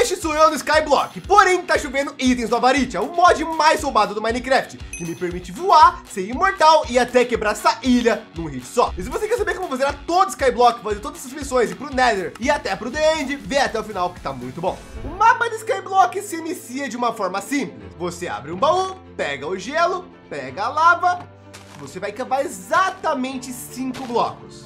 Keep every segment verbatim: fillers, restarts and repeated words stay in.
este sou eu no Skyblock, porém tá chovendo itens do Avaritia, o mod mais roubado do Minecraft, que me permite voar, ser imortal e até quebrar essa ilha num hit só. E se você quer saber como fazer a todo Skyblock, fazer todas essas missões, ir pro Nether e até pro The End, vê até o final que tá muito bom. O mapa de Skyblock se inicia de uma forma simples. Você abre um baú, pega o gelo, pega a lava, você vai cavar exatamente cinco blocos.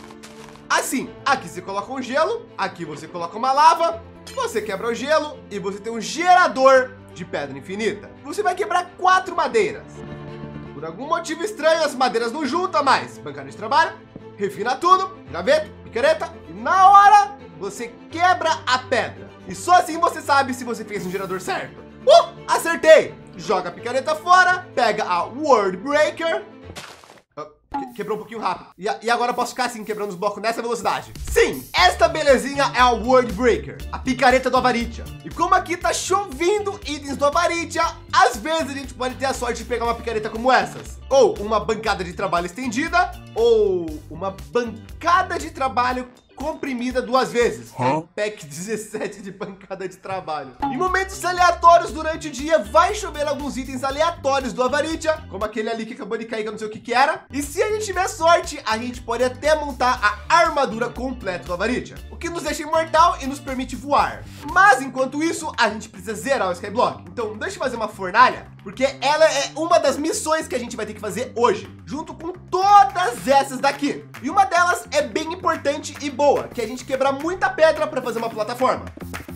Assim, aqui você coloca um gelo, aqui você coloca uma lava, você quebra o gelo e você tem um gerador de pedra infinita. Você vai quebrar quatro madeiras. Por algum motivo estranho, as madeiras não juntam mais. Bancada de trabalho, refina tudo, graveta, picareta, e na hora você quebra a pedra. E só assim você sabe se você fez um gerador certo. Uh, acertei! Joga a picareta fora, pega a World Breaker. Quebrou um pouquinho rápido. E, e agora eu posso ficar assim, quebrando os blocos nessa velocidade. Sim, esta belezinha é a World Breaker, a picareta do Avaritia. E como aqui tá chovendo itens do Avaritia, às vezes a gente pode ter a sorte de pegar uma picareta como essas. Ou uma bancada de trabalho estendida, ou uma bancada de trabalho comprimida duas vezes. Huh? Pack dezessete de bancada de trabalho. Em momentos aleatórios durante o dia, vai chover alguns itens aleatórios do Avaritia, como aquele ali que acabou de cair, que eu não sei o que que era. E se a gente tiver sorte, a gente pode até montar a armadura completa do Avaritia, o que nos deixa imortal e nos permite voar. Mas enquanto isso, a gente precisa zerar o Skyblock. Então deixa eu fazer uma fornalha, porque ela é uma das missões que a gente vai ter que fazer hoje, junto com todas essas daqui. E uma delas é bem importante e boa, que é a gente quebrar muita pedra para fazer uma plataforma.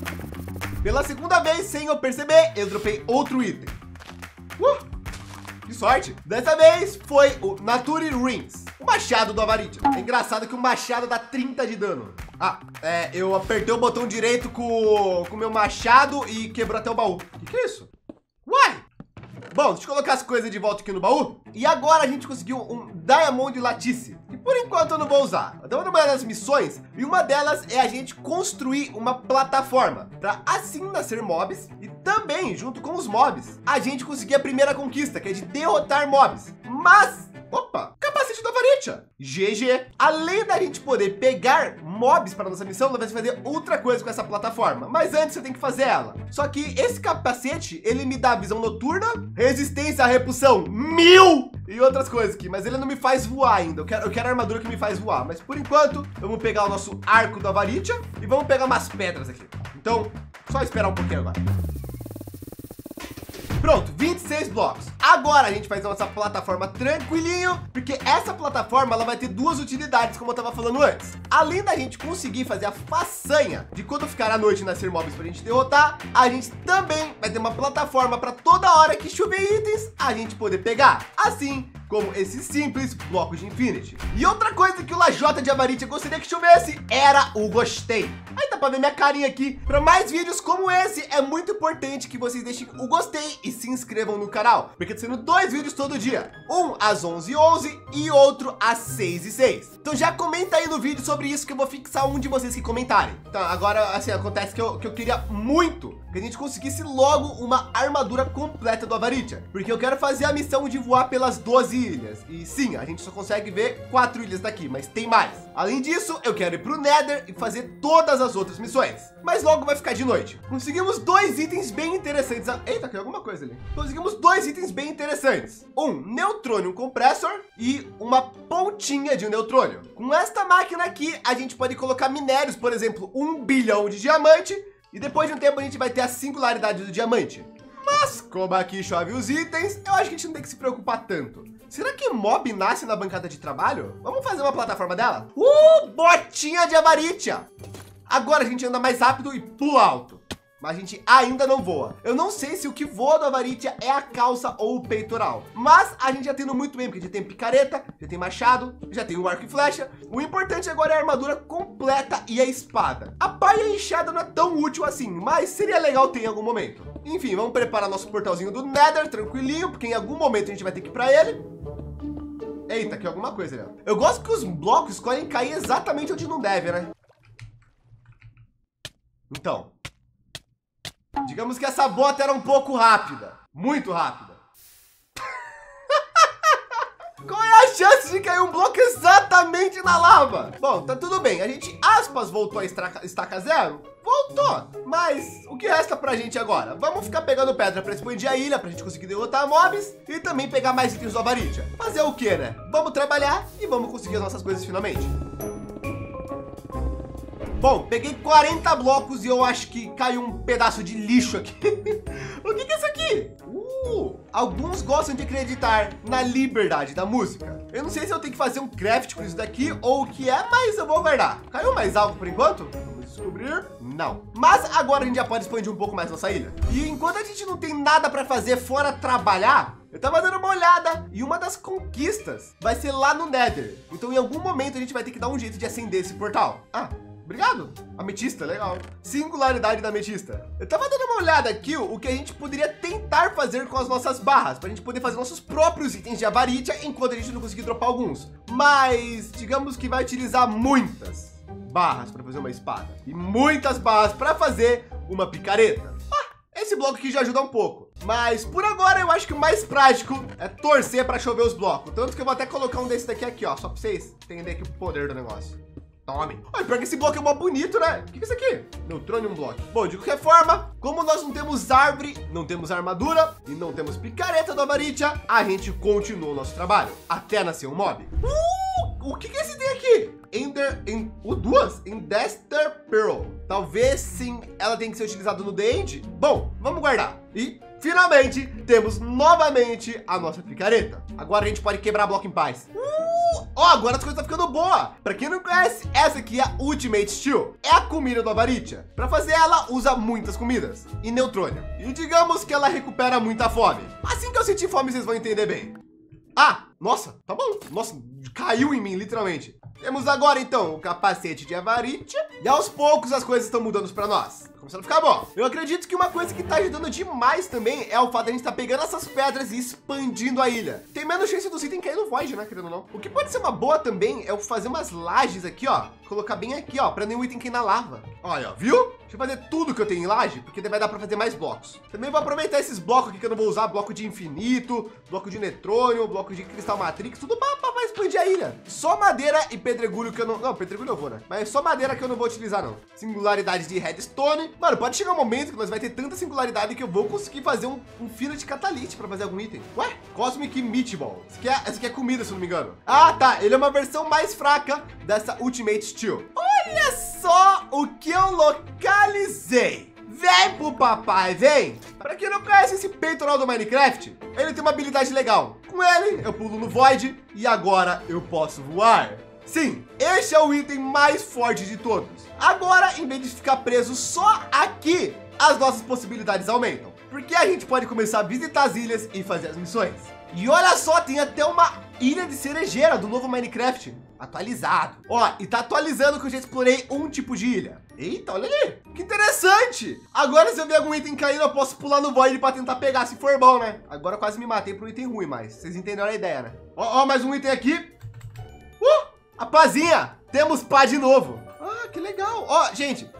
Pela segunda vez, sem eu perceber, eu dropei outro item. Uh, que sorte! Dessa vez foi o Nature Rings, o machado do Avaritia. É engraçado que o machado dá trinta de dano. Ah, é, eu apertei o botão direito com o meu machado e quebrou até o baú. O que, que é isso? Uai! Bom, deixa eu colocar as coisas de volta aqui no baú. E agora a gente conseguiu um Diamond Lattice, que por enquanto eu não vou usar. Eu dou uma olhada nas missões e uma delas é a gente construir uma plataforma para assim nascer mobs e também, junto com os mobs, a gente conseguir a primeira conquista, que é de derrotar mobs. Mas, opa, capacete do Avaritia, G G. Além da gente poder pegar mobs para nossa missão, nós vamos fazer outra coisa com essa plataforma. Mas antes eu tenho que fazer ela. Só que esse capacete, ele me dá visão noturna, resistência à repulsão mil e outras coisas aqui. Mas ele não me faz voar ainda. Eu quero, eu quero a armadura que me faz voar. Mas por enquanto, vamos pegar o nosso arco do Avaritia e vamos pegar umas pedras aqui. Então, só esperar um pouquinho agora. Pronto, vinte e seis blocos. Agora a gente faz a nossa plataforma tranquilinho, porque essa plataforma ela vai ter duas utilidades, como eu tava falando antes. Além da gente conseguir fazer a façanha de quando ficar à noite nascer mobs pra gente derrotar, a gente também vai ter uma plataforma para toda hora que chover itens, a gente poder pegar. Assim como esses simples blocos de Infinity. E outra coisa que o Lajota de Avaritia gostaria que chovesse era o gostei. Aí dá pra ver minha carinha aqui. Para mais vídeos como esse, é muito importante que vocês deixem o gostei e se inscrevam no canal, porque tá sendo dois vídeos todo dia. Um às onze e onze e outro às seis e seis. Então já comenta aí no vídeo sobre isso que eu vou fixar um de vocês que comentarem. Então agora, assim, acontece que eu, que eu queria muito que a gente conseguisse logo uma armadura completa do Avaritia, porque eu quero fazer a missão de voar pelas doze ilhas. E sim, a gente só consegue ver quatro ilhas daqui, mas tem mais. Além disso, eu quero ir pro Nether e fazer todas as outras missões. Mas logo vai ficar de noite. Conseguimos dois itens bem interessantes. Eita, tem alguma coisa ali. Conseguimos dois itens bem interessantes. Um Neutronium Compressor e uma pontinha de um neutrônio. Com esta máquina aqui, a gente pode colocar minérios, por exemplo, um bilhão de diamante. E depois de um tempo a gente vai ter a singularidade do diamante. Mas como aqui chove os itens, eu acho que a gente não tem que se preocupar tanto. Será que mob nasce na bancada de trabalho? Vamos fazer uma plataforma dela? Uh, botinha de Avaritia! Agora a gente anda mais rápido e pula alto. Mas a gente ainda não voa. Eu não sei se o que voa do Avaritia é a calça ou o peitoral. Mas a gente já tem muito bem, porque já tem picareta, já tem machado, já tem o arco e flecha. O importante agora é a armadura completa e a espada. A pá e a enxada não é tão útil assim, mas seria legal ter em algum momento. Enfim, vamos preparar nosso portalzinho do Nether, tranquilinho, porque em algum momento a gente vai ter que ir para ele. Eita, aqui é alguma coisa, né? Eu gosto que os blocos escolhem cair exatamente onde não deve, né? Então, digamos que essa bota era um pouco rápida, muito rápida. Qual é a chance de cair um bloco exatamente na lava? Bom, tá tudo bem. A gente, aspas, voltou a estaca, estaca zero? Voltou. Mas o que resta pra gente agora? Vamos ficar pegando pedra pra expandir a ilha, pra gente conseguir derrotar mobs e também pegar mais itens do Avaritia. Fazer o que, né? Vamos trabalhar e vamos conseguir as nossas coisas finalmente. Bom, peguei quarenta blocos e eu acho que caiu um pedaço de lixo aqui. O que que é isso aqui? Uh, alguns gostam de acreditar na liberdade da música. Eu não sei se eu tenho que fazer um craft com isso daqui ou o que é, mas eu vou guardar. Caiu mais algo por enquanto? Vamos descobrir. Não. Mas agora a gente já pode expandir um pouco mais nossa ilha. E enquanto a gente não tem nada para fazer fora trabalhar, eu tava dando uma olhada e uma das conquistas vai ser lá no Nether. Então em algum momento a gente vai ter que dar um jeito de acender esse portal. Ah, obrigado. Ametista, legal. Singularidade da ametista. Eu tava dando uma olhada aqui o que a gente poderia tentar fazer com as nossas barras, para a gente poder fazer nossos próprios itens de Avaritia enquanto a gente não conseguir dropar alguns. Mas digamos que vai utilizar muitas barras para fazer uma espada e muitas barras para fazer uma picareta. Ah, esse bloco aqui já ajuda um pouco. Mas por agora eu acho que o mais prático é torcer para chover os blocos. Tanto que eu vou até colocar um desse daqui aqui, ó, só para vocês entenderem aqui o poder do negócio. Tome. Olha, pior que esse bloco é mó bonito, né? O que é isso aqui? Neutrônio bloco. Bom, de qualquer forma, como nós não temos árvore, não temos armadura e não temos picareta do Avaritia, a gente continua o nosso trabalho até nascer um mob. Uh, o que que é esse tem aqui? Ender, em, uh, duas? Endester Pearl. Talvez sim, ela tem que ser utilizada no The End. Bom, vamos guardar. E finalmente temos novamente a nossa picareta. Agora a gente pode quebrar bloco em paz. Uh! Ó, oh, agora as coisas estão ficando boas. Para quem não conhece, essa aqui é a Ultimate Steel. É a comida do Avaritia. Para fazer ela, usa muitas comidas e neutrônio. E digamos que ela recupera muita fome. Assim que eu sentir fome, vocês vão entender bem. Ah, nossa, tá bom. Nossa, caiu em mim, literalmente. Temos agora, então, o capacete de Avaritia. E aos poucos as coisas estão mudando para nós. Começando a ficar bom. Eu acredito que uma coisa que tá ajudando demais também é o fato de a gente estar tá pegando essas pedras e expandindo a ilha. Tem menos chance dos itens cair no void, né, querendo ou não. O que pode ser uma boa também é eu fazer umas lajes aqui, ó. Colocar bem aqui, ó, para nenhum item cair na lava. Olha, ó, viu? Deixa eu fazer tudo que eu tenho em laje, porque daí vai dar para fazer mais blocos. Também vou aproveitar esses blocos aqui que eu não vou usar. Bloco de infinito, bloco de netrônio, bloco de cristal matrix, tudo para expandir a ilha. Só madeira e pedregulho que eu não... Não, pedregulho eu vou, né? Mas só madeira que eu não vou utilizar, não. Singularidade de redstone. Mano, pode chegar um momento que nós vai ter tanta singularidade que eu vou conseguir fazer um, um fila de catalite para fazer algum item. Ué? Cosmic Meatball. Essa aqui, é, essa aqui é comida, se eu não me engano. Ah, tá. Ele é uma versão mais fraca dessa Ultimate Steel. Olha só o que eu localizei. Vem pro papai, vem! Para quem não conhece esse peitoral do Minecraft, ele tem uma habilidade legal. Com ele, eu pulo no Void e agora eu posso voar. Sim, este é o item mais forte de todos. Agora, em vez de ficar preso só aqui, as nossas possibilidades aumentam. Porque a gente pode começar a visitar as ilhas e fazer as missões. E olha só, tem até uma ilha de cerejeira do novo Minecraft. Atualizado. Ó, e tá atualizando que eu já explorei um tipo de ilha. Eita, olha ali. Que interessante. Agora se eu ver algum item caindo, eu posso pular no void para tentar pegar, se for bom, né? Agora eu quase me matei por um item ruim, mas vocês entenderam a ideia, né? Ó, ó, mais um item aqui. Uh, a pazinha. Temos pá de novo. Ah, que legal. Ó, gente.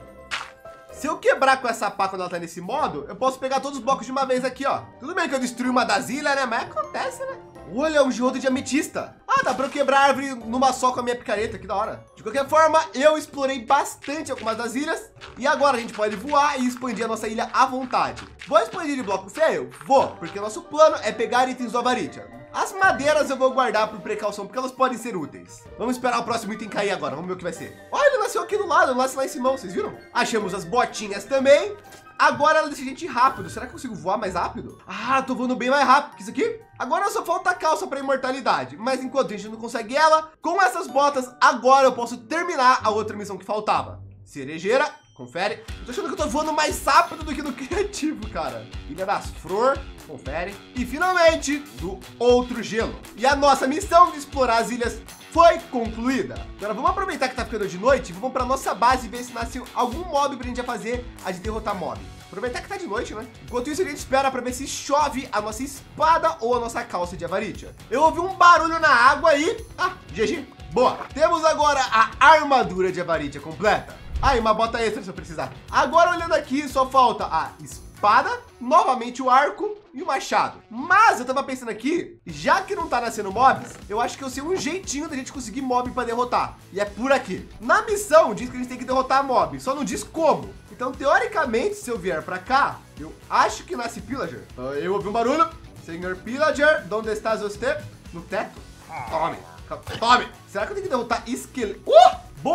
Se eu quebrar com essa pá quando ela tá nesse modo, eu posso pegar todos os blocos de uma vez aqui, ó. Tudo bem que eu destruí uma das ilhas, né? Mas acontece, né? Olha, um geodo de ametista. Ah, dá pra eu quebrar a árvore numa só com a minha picareta, que da hora. De qualquer forma, eu explorei bastante algumas das ilhas. E agora a gente pode voar e expandir a nossa ilha à vontade. Vou expandir de bloco feio? Vou, porque nosso plano é pegar itens do Avaritia. As madeiras eu vou guardar por precaução, porque elas podem ser úteis. Vamos esperar o próximo item cair agora, vamos ver o que vai ser. Olha, ele nasceu aqui do lado, ele nasce lá em cima, vocês viram? Achamos as botinhas também. Agora ela deixa a gente rápido. Será que eu consigo voar mais rápido? Ah, tô voando bem mais rápido que isso aqui. Agora só falta a calça para imortalidade. Mas enquanto a gente não consegue ela, com essas botas, agora eu posso terminar a outra missão que faltava. Cerejeira, confere. Eu tô achando que eu tô voando mais rápido do que no criativo, cara. Ilha das Flor, confere. E finalmente, do outro gelo. E a nossa missão de explorar as ilhas foi concluída. Agora vamos aproveitar que tá ficando de noite, vamos para nossa base e ver se nasce algum mob pra gente fazer a de derrotar mob. Aproveitar que tá de noite, né? Enquanto isso a gente espera para ver se chove a nossa espada ou a nossa calça de Avaritia. Eu ouvi um barulho na água aí. Ah, G G. Boa. Temos agora a armadura de Avaritia completa. Ah, e uma bota extra se eu precisar. Agora olhando aqui, só falta a espada espada, novamente o arco e o machado. Mas eu tava pensando aqui, já que não tá nascendo mobs, eu acho que eu sei um jeitinho da gente conseguir mob para derrotar. E é por aqui. Na missão diz que a gente tem que derrotar mob, só não diz como. Então, teoricamente, se eu vier para cá, eu acho que nasce pillager. Eu ouvi um barulho. Senhor pillager, onde está você? No teto? Tome. Tome. Será que eu tenho que derrotar esqueleto? Uh!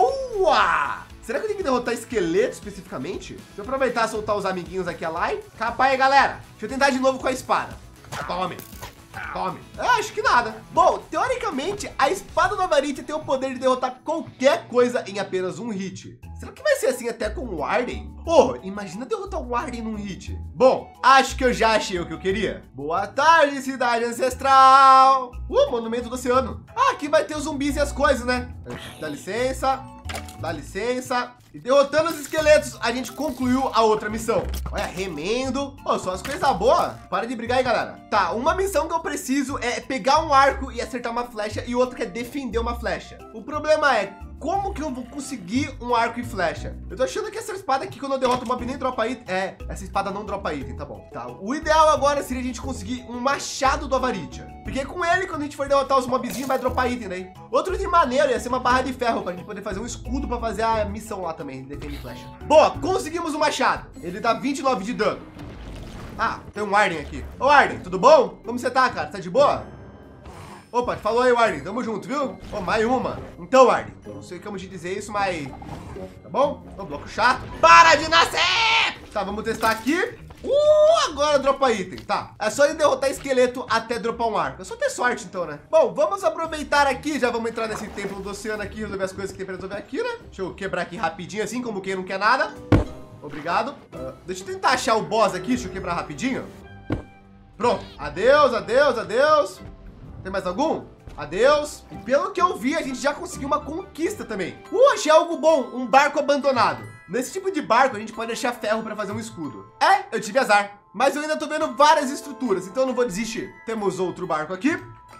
Boa! Será que eu tenho que derrotar esqueleto especificamente? Deixa eu aproveitar e soltar os amiguinhos aqui lá. Capa aí, galera. Deixa eu tentar de novo com a espada. Tome. Tome. Eu acho que nada. Bom, teoricamente, a espada do Avarícia tem o poder de derrotar qualquer coisa em apenas um hit. Será que vai ser assim até com o Warden? Pô, imagina derrotar o Warden num hit. Bom, acho que eu já achei o que eu queria. Boa tarde, cidade ancestral. Uh, monumento do oceano. Ah, aqui vai ter os zumbis e as coisas, né? Dá licença. Dá licença. E derrotando os esqueletos, a gente concluiu a outra missão. Olha, remendo. Pô, só as coisas boas. Para de brigar aí, galera. Tá, uma missão que eu preciso é pegar um arco e acertar uma flecha. E outra que é defender uma flecha. O problema é, como que eu vou conseguir um arco e flecha? Eu tô achando que essa espada aqui, quando eu derroto o mob, nem dropa item. É, essa espada não dropa item, tá bom. Tá, o ideal agora seria a gente conseguir um machado do Avarícia. Porque com ele, quando a gente for derrotar os mobzinhos, vai dropar item, né? Outro de maneiro ia ser uma barra de ferro, pra gente poder fazer um escudo pra fazer a missão lá também, defender flecha. Boa, conseguimos o machado. Ele dá vinte e nove de dano. Ah, tem um Arden aqui. Ô, Arden, tudo bom? Como você tá, cara? Tá de boa? Opa, falou aí, Arden. Tamo junto, viu? Ô, mais uma. Então, Arden, não sei como te dizer isso, mas... Tá bom? Ô, bloco chato. Para de nascer! Tá, vamos testar aqui. Uh, agora dropa item, tá? É só ir derrotar esqueleto até dropar um arco. É só ter sorte, então, né? Bom, vamos aproveitar aqui. Já vamos entrar nesse templo do oceano aqui, resolver as coisas que tem pra resolver aqui, né? Deixa eu quebrar aqui rapidinho, assim, como quem não quer nada. Obrigado. Uh, deixa eu tentar achar o boss aqui. Deixa eu quebrar rapidinho. Pronto. Adeus, adeus, adeus. Tem mais algum? Adeus. E pelo que eu vi, a gente já conseguiu uma conquista também. Uh, achei algo bom. Um barco abandonado. Nesse tipo de barco, a gente pode achar ferro para fazer um escudo. É, eu tive azar. Mas eu ainda tô vendo várias estruturas, então eu não vou desistir. Temos outro barco aqui.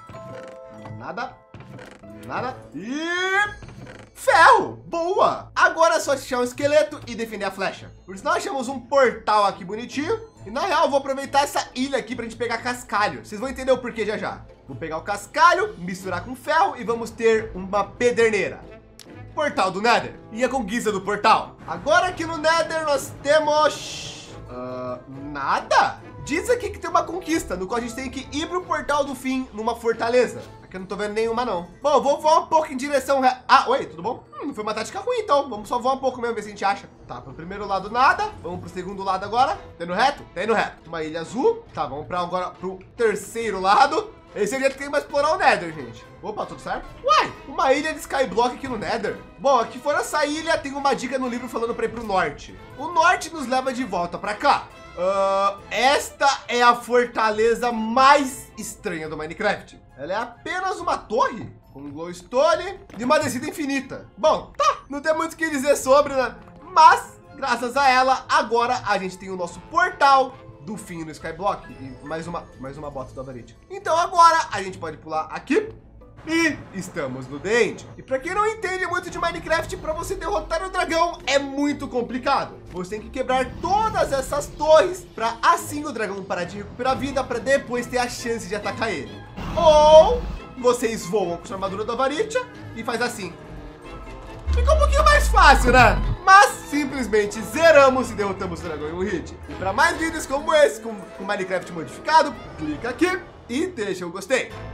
Nada. Nada. E... ferro! Boa! Agora é só achar um esqueleto e defender a flecha. Por isso nós achamos um portal aqui bonitinho. E na real, eu vou aproveitar essa ilha aqui pra gente pegar cascalho. Vocês vão entender o porquê já já. Vou pegar o cascalho, misturar com ferro e vamos ter uma pederneira. Portal do Nether. E a conquista do portal. Agora aqui no Nether nós temos... Uh, nada? Diz aqui que tem uma conquista, no qual a gente tem que ir pro portal do fim numa fortaleza. Aqui eu não tô vendo nenhuma, não. Bom, vou voar um pouco em direção... Re... Ah, oi, tudo bom? Hum, não foi uma tática ruim, então. Vamos só voar um pouco mesmo, ver se a gente acha. Tá, pro primeiro lado nada. Vamos pro segundo lado agora. Tá indo reto? Tá indo reto. Uma ilha azul. Tá, vamos pra agora pro terceiro lado. Esse é o jeito que tem que explorar o Nether, gente. Opa, tudo certo? Uai, uma ilha de Skyblock aqui no Nether. Bom, aqui fora essa ilha, tem uma dica no livro falando pra ir pro norte. O norte nos leva de volta pra cá. Uh, esta é a fortaleza mais estranha do Minecraft. Ela é apenas uma torre com glowstone e uma descida infinita. Bom, tá, não tem muito o que dizer sobre, né? Mas, graças a ela, agora a gente tem o nosso portal do fim no Skyblock e mais uma, mais uma bota do Avarícia. Então agora a gente pode pular aqui e estamos no dente. E para quem não entende muito de Minecraft, para você derrotar o dragão é muito complicado. Você tem que quebrar todas essas torres para assim o dragão parar de recuperar vida para depois ter a chance de atacar ele. Ou vocês voam com sua armadura do Avarícia e faz assim. Ficou um pouquinho mais fácil, né? Mas simplesmente zeramos e derrotamos o dragão em um hit. E para mais vídeos como esse, com, com Minecraft modificado, clica aqui e deixa o gostei.